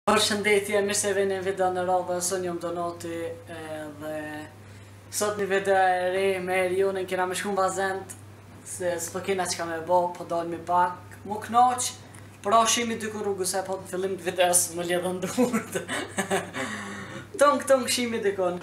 Përshëndetje, mirë se vini në video në radhë, sot jam Donati dhe sot një video e re me Erionin, kena me shku në bazent se s'po kena që ka me bo, po dalë mi pak mu knaq, pra shimi dyku rrugës e po të fillim të videos më ledhën durët. Tung shimi dykun.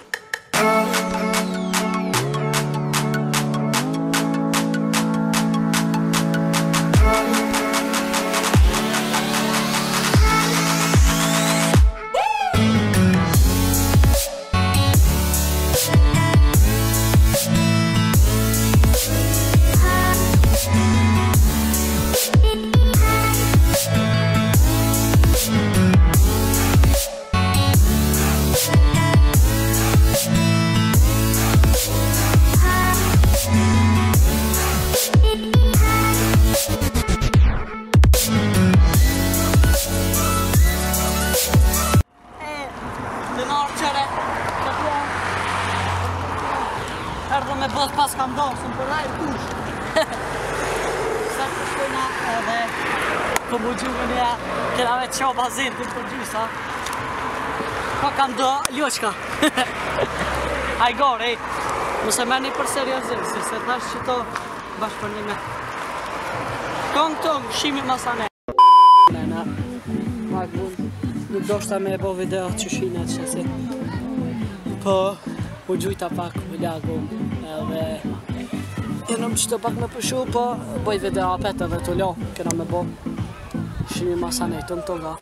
Erdhë me bës pas kam donë, së më përraj kush. Sa të shkojna edhe të më gjumë nja, kena me qa bazin të të gjysa. Po kam do ljoqka. Hajgore, mëse meni për seriozim, se thash që to bashkë për një me. Tung, shimi masane. Nena, pak mund, nuk do shta me e bo video që shina që se. Po, u gjujta pak me lagu edhe jenëm qëto pak me pëshu, po boj video apet edhe të lo, kena me bo shimi masane, tung ga.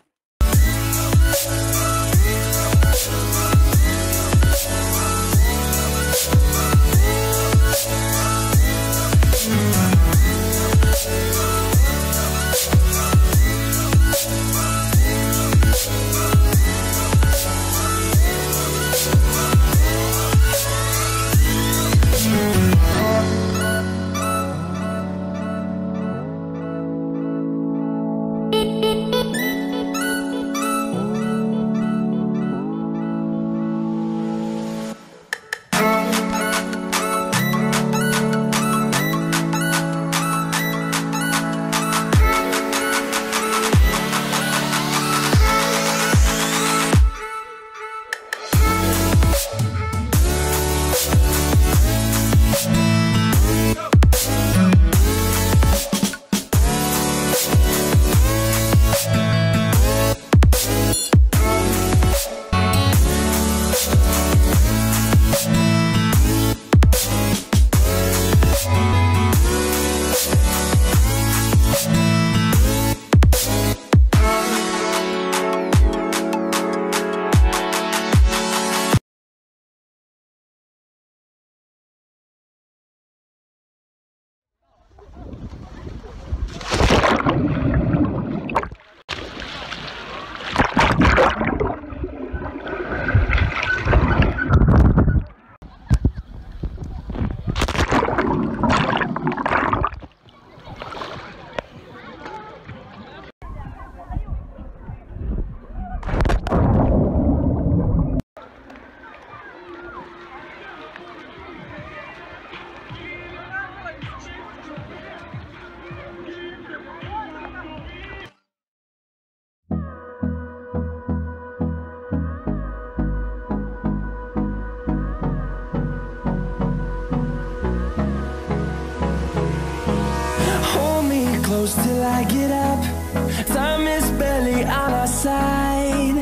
Close till I get up, time is barely on our side.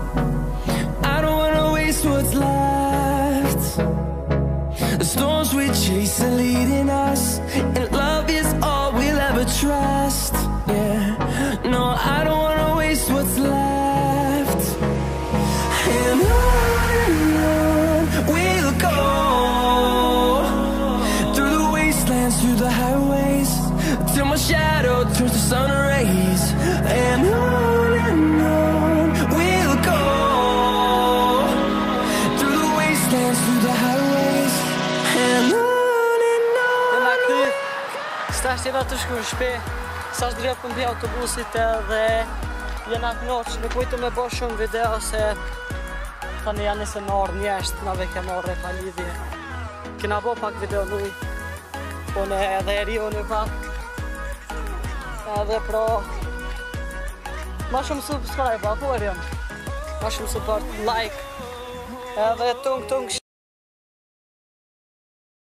I don't wanna waste what's left. The storms we chase are leading us, and love is all we'll ever trust. Yeah, no, I don't wanna waste what's left. And on we'll go, through the wastelands, through the highways, till my shadow turns to sun rays. And on we'll go, through the wastelands, through the highways. And on. Jena këty, s'tash jena të shku në shpi, s'tash drejt për mbi autobusit edhe jena të noq, nuk vujtu me bo shumë video se tani janë nëse në orë njësht, nave ke marrë pa lidhje. Kena bo pak video nuj, une edhe Erioni pak. Edhe pro ma shumë subscribe, apo Erion? Ma shumë support, like. Edhe tung